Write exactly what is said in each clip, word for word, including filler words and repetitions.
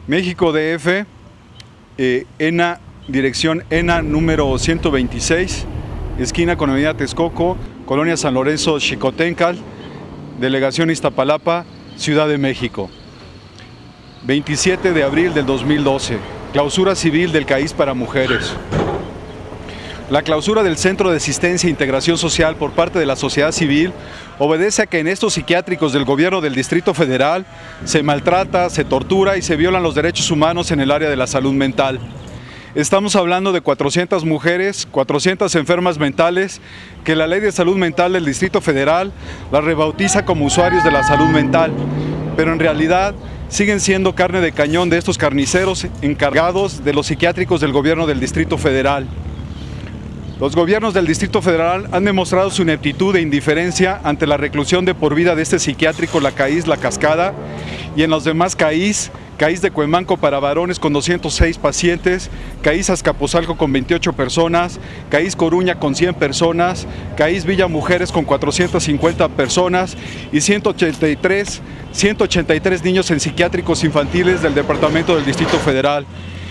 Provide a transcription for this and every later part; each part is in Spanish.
México D F, eh, ENA, dirección ENA número ciento veintiséis, esquina con avenida Texcoco, Colonia San Lorenzo, Xicoténcal, Delegación Iztapalapa, Ciudad de México. veintisiete de abril del dos mil doce, clausura civil del C A I S para mujeres. La clausura del Centro de Asistencia e Integración Social por parte de la sociedad civil obedece a que en estos psiquiátricos del gobierno del Distrito Federal se maltrata, se tortura y se violan los derechos humanos en el área de la salud mental. Estamos hablando de cuatrocientas mujeres, cuatrocientas enfermas mentales, que la Ley de Salud Mental del Distrito Federal las rebautiza como usuarios de la salud mental, pero en realidad siguen siendo carne de cañón de estos carniceros encargados de los psiquiátricos del gobierno del Distrito Federal. Los gobiernos del Distrito Federal han demostrado su ineptitud e indiferencia ante la reclusión de por vida de este psiquiátrico, la C A I S La Cascada, y en los demás C A I S, C A I S de Cuemanco para varones con doscientos seis pacientes, C A I S Azcapotzalco con veintiocho personas, C A I S Coruña con cien personas, C A I S Villa Mujeres con cuatrocientas cincuenta personas y ciento ochenta y tres, ciento ochenta y tres niños en psiquiátricos infantiles del Departamento del Distrito Federal.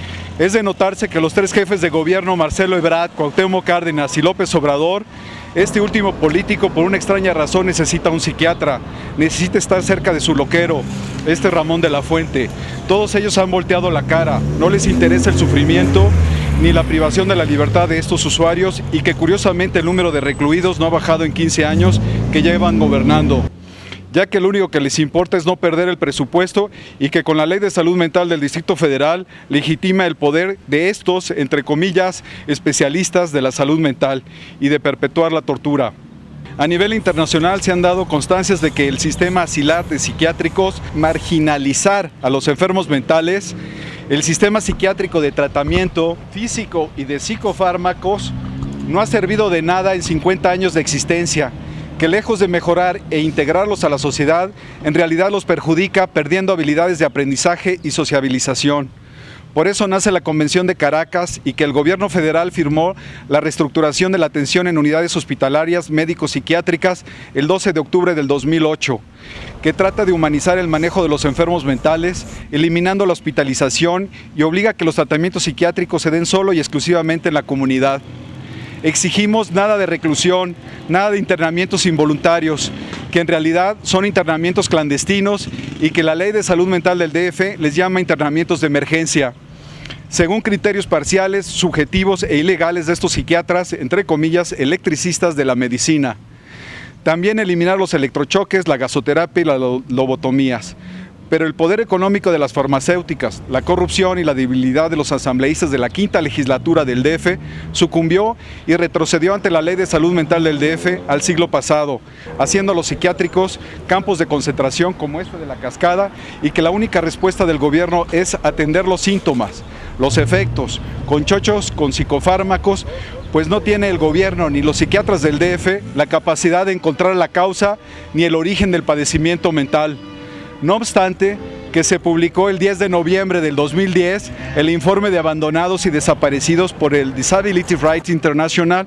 Es de notarse que los tres jefes de gobierno, Marcelo Ebrard, Cuauhtémoc Cárdenas y López Obrador, este último político por una extraña razón necesita un psiquiatra, necesita estar cerca de su loquero, este Ramón de la Fuente. Todos ellos han volteado la cara, no les interesa el sufrimiento ni la privación de la libertad de estos usuarios y que curiosamente el número de recluidos no ha bajado en quince años que llevan gobernando, ya que lo único que les importa es no perder el presupuesto y que con la Ley de Salud Mental del Distrito Federal legitima el poder de estos, entre comillas, especialistas de la salud mental y de perpetuar la tortura. A nivel internacional se han dado constancias de que el sistema asilar de psiquiátricos marginalizar a los enfermos mentales, el sistema psiquiátrico de tratamiento físico y de psicofármacos no ha servido de nada en cincuenta años de existencia, que lejos de mejorar e integrarlos a la sociedad, en realidad los perjudica perdiendo habilidades de aprendizaje y sociabilización. Por eso nace la Convención de Caracas y que el gobierno federal firmó la reestructuración de la atención en unidades hospitalarias médico-psiquiátricas el doce de octubre del dos mil ocho, que trata de humanizar el manejo de los enfermos mentales, eliminando la hospitalización y obliga a que los tratamientos psiquiátricos se den solo y exclusivamente en la comunidad. Exigimos nada de reclusión, nada de internamientos involuntarios, que en realidad son internamientos clandestinos y que la Ley de Salud Mental del D F les llama internamientos de emergencia, según criterios parciales, subjetivos e ilegales de estos psiquiatras, entre comillas, electricistas de la medicina. También eliminar los electrochoques, la gasoterapia y las lobotomías. Pero el poder económico de las farmacéuticas, la corrupción y la debilidad de los asambleístas de la quinta legislatura del D F sucumbió y retrocedió ante la Ley de Salud Mental del D F al siglo pasado, haciendo a los psiquiátricos campos de concentración como este de La Cascada y que la única respuesta del gobierno es atender los síntomas, los efectos, con chochos, con psicofármacos, pues no tiene el gobierno ni los psiquiatras del D F la capacidad de encontrar la causa ni el origen del padecimiento mental. No obstante, que se publicó el diez de noviembre del dos mil diez el informe de abandonados y desaparecidos por el Disability Rights International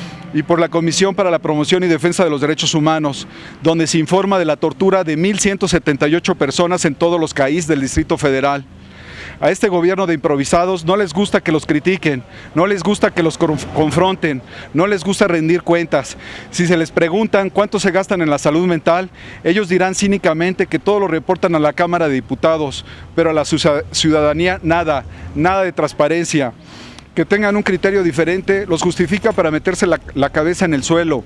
y por la Comisión para la Promoción y Defensa de los Derechos Humanos, donde se informa de la tortura de mil ciento setenta y ocho personas en todos los C A I S del Distrito Federal. A este gobierno de improvisados no les gusta que los critiquen, no les gusta que los confronten, no les gusta rendir cuentas. Si se les preguntan cuánto se gastan en la salud mental, ellos dirán cínicamente que todo lo reportan a la Cámara de Diputados, pero a la ciudadanía nada, nada de transparencia. Que tengan un criterio diferente los justifica para meterse la, la cabeza en el suelo,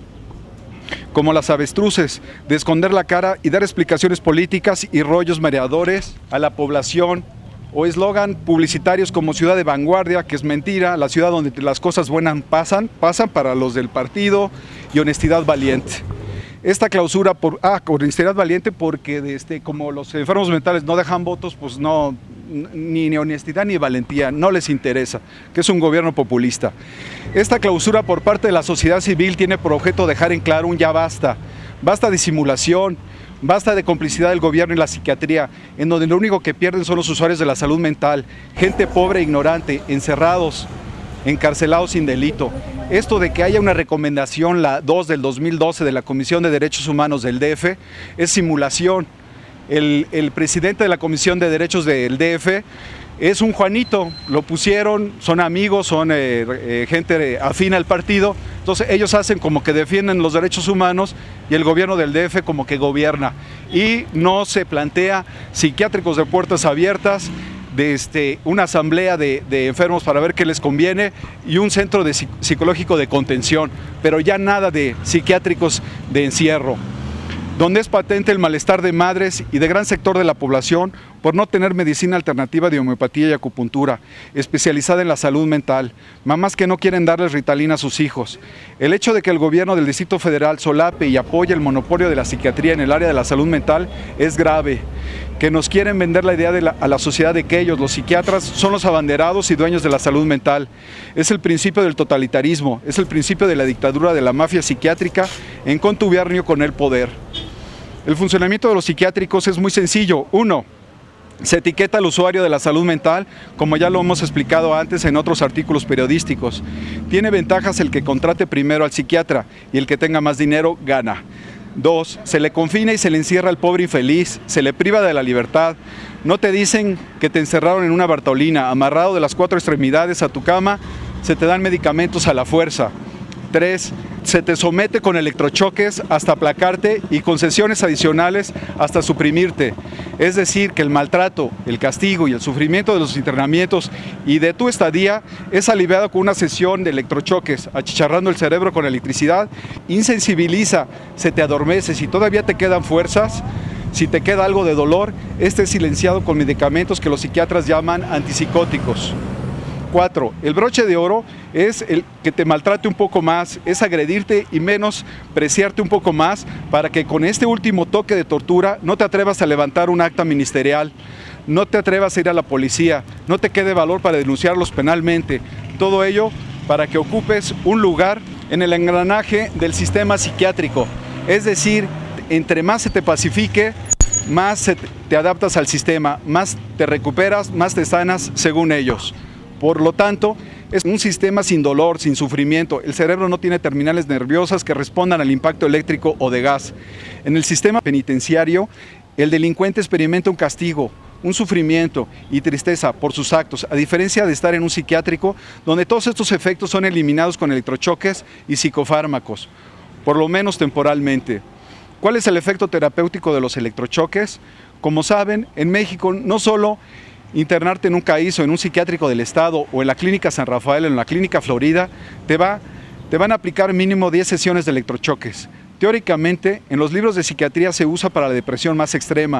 como las avestruces, de esconder la cara y dar explicaciones políticas y rollos mareadores a la población, o eslogan publicitarios como ciudad de vanguardia, que es mentira, la ciudad donde las cosas buenas pasan, pasan para los del partido, y honestidad valiente. Esta clausura, por, ah, honestidad valiente porque este, como los enfermos mentales no dejan votos, pues no, ni, ni honestidad ni valentía, no les interesa, que es un gobierno populista. Esta clausura por parte de la sociedad civil tiene por objeto dejar en claro un ya basta, basta de simulación, basta de complicidad del gobierno y la psiquiatría, en donde lo único que pierden son los usuarios de la salud mental, gente pobre e ignorante, encerrados, encarcelados sin delito. Esto de que haya una recomendación, la dos del dos mil doce de la Comisión de Derechos Humanos del D F, es simulación. el, el presidente de la Comisión de Derechos del D F es un Juanito, lo pusieron, son amigos, son eh, eh, gente afín al partido, entonces ellos hacen como que defienden los derechos humanos y el gobierno del D F como que gobierna y no se plantea psiquiátricos de puertas abiertas, de este, una asamblea de, de enfermos para ver qué les conviene y un centro de, psicológico de contención, pero ya nada de psiquiátricos de encierro, donde es patente el malestar de madres y de gran sector de la población por no tener medicina alternativa de homeopatía y acupuntura, especializada en la salud mental, mamás que no quieren darles Ritalina a sus hijos. El hecho de que el gobierno del Distrito Federal solape y apoye el monopolio de la psiquiatría en el área de la salud mental es grave, que nos quieren vender la idea de la, a la sociedad de que ellos, los psiquiatras, son los abanderados y dueños de la salud mental. Es el principio del totalitarismo, es el principio de la dictadura de la mafia psiquiátrica en contubernio con el poder. El funcionamiento de los psiquiátricos es muy sencillo. Uno, se etiqueta al usuario de la salud mental, como ya lo hemos explicado antes en otros artículos periodísticos. Tiene ventajas el que contrate primero al psiquiatra y el que tenga más dinero gana. Dos, se le confina y se le encierra al pobre infeliz, se le priva de la libertad. No te dicen que te encerraron en una Bartolina, amarrado de las cuatro extremidades a tu cama, se te dan medicamentos a la fuerza. Tres, se te somete con electrochoques hasta aplacarte y con sesiones adicionales hasta suprimirte. Es decir, que el maltrato, el castigo y el sufrimiento de los internamientos y de tu estadía es aliviado con una sesión de electrochoques, achicharrando el cerebro con electricidad, insensibiliza, se te adormece, si todavía te quedan fuerzas, si te queda algo de dolor, este es silenciado con medicamentos que los psiquiatras llaman antipsicóticos. Cuatro, el broche de oro es el que te maltrate un poco más, es agredirte y menos preciarte un poco más para que con este último toque de tortura no te atrevas a levantar un acta ministerial, no te atrevas a ir a la policía, no te quede valor para denunciarlos penalmente. Todo ello para que ocupes un lugar en el engranaje del sistema psiquiátrico. Es decir, entre más se te pacifique, más te adaptas al sistema, más te recuperas, más te sanas según ellos. Por lo tanto, es un sistema sin dolor, sin sufrimiento. El cerebro no tiene terminales nerviosas que respondan al impacto eléctrico o de gas. En el sistema penitenciario, el delincuente experimenta un castigo, un sufrimiento y tristeza por sus actos, a diferencia de estar en un psiquiátrico, donde todos estos efectos son eliminados con electrochoques y psicofármacos, por lo menos temporalmente. ¿Cuál es el efecto terapéutico de los electrochoques? Como saben, en México no solo internarte en un CAIS o en un psiquiátrico del estado o en la clínica San Rafael o en la clínica Florida, te, va, te van a aplicar mínimo diez sesiones de electrochoques. Teóricamente, en los libros de psiquiatría se usa para la depresión más extrema,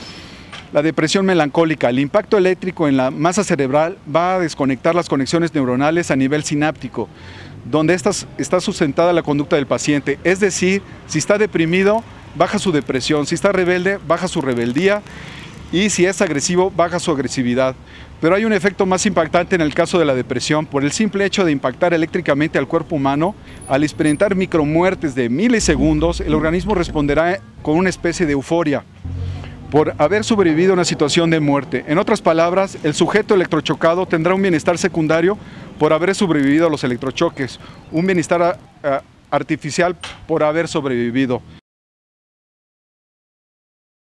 la depresión melancólica. El impacto eléctrico en la masa cerebral va a desconectar las conexiones neuronales a nivel sináptico, donde esta, está sustentada la conducta del paciente. Es decir, si está deprimido, baja su depresión, si está rebelde, baja su rebeldía, y si es agresivo, baja su agresividad. Pero hay un efecto más impactante en el caso de la depresión. Por el simple hecho de impactar eléctricamente al cuerpo humano, al experimentar micromuertes de milisegundos, el organismo responderá con una especie de euforia por haber sobrevivido a una situación de muerte. En otras palabras, el sujeto electrochocado tendrá un bienestar secundario por haber sobrevivido a los electrochoques, un bienestar artificial por haber sobrevivido.